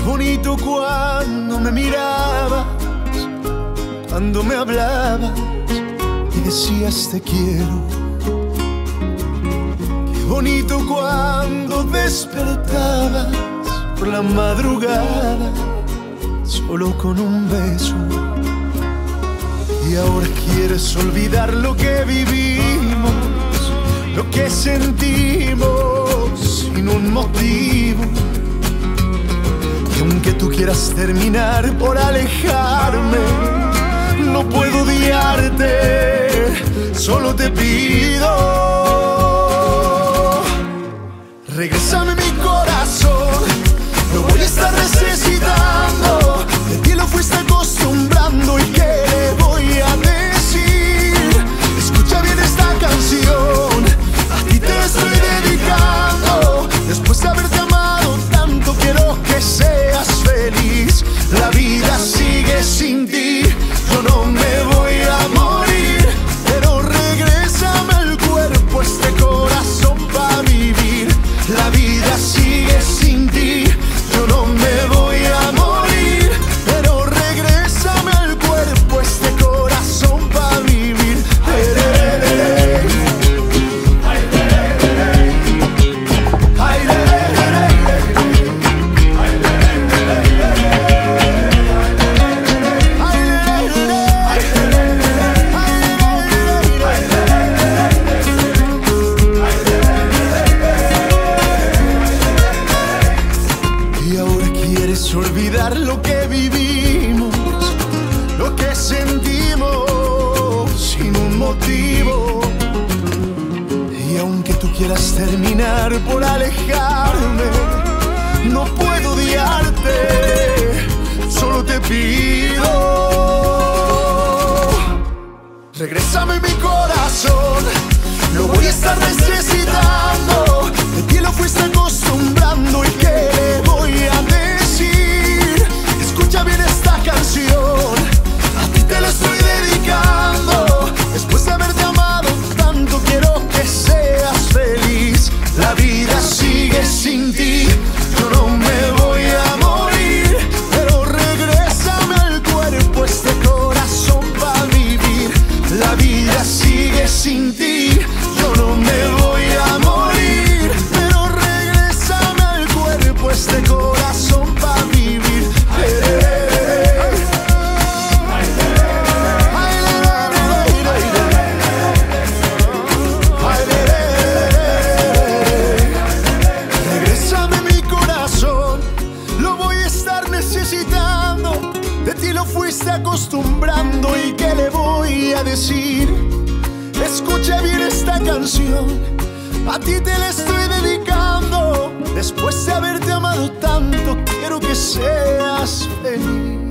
bonito cuando me mirabas, cuando me hablabas y decías te quiero. Qué bonito cuando despertabas por la madrugada solo con un beso. Y ahora quieres olvidar lo que vivimos, lo que sentimos sin un motivo. Y aunque tú quieras terminar por alejarme, no puedo odiarte, solo te pido: regrésame mi corazón, lo voy a estar necesitando. De ti lo fuiste acostumbrando y ¿qué le voy a decir? Escucha bien esta canción, a ti te la estoy dedicando. Después de haberte amado tanto, quiero que seas feliz. La vida sigue sin ti, yo no me voy a morir, pero regrésame al cuerpo, este corazón para vivir. La vida sigue sin ti, yo no me voy a morir, pero regrésame al cuerpo, este corazón para vivir. Y ahora quieres olvidar lo que vivimos, lo que sentimos sin un motivo. Y aunque tú quieras terminar por alejarme, no puedo odiarte, solo te pido: regrésame mi corazón, lo voy a estar necesitando. De ti lo fuiste acostumbrando y ¿qué le voy a decir? Escucha bien esta canción, a ti te la estoy dedicando. Después de haberte amado tanto, quiero que seas feliz. La vida sigue sin ti, yo no me voy a morir, pero regrésame al cuerpo, este corazón para vivir. La vida sigue sin ti, yo no me voy a morir, pero regrésame al cuerpo, este corazón para vivir. Regrésame mi corazón, lo voy a estar necesitando. De ti lo fuiste acostumbrando y ¿qué le voy a decir? Escucha bien esta canción, a ti te la estoy dedicando. Después de haberte amado tanto, quiero que seas feliz.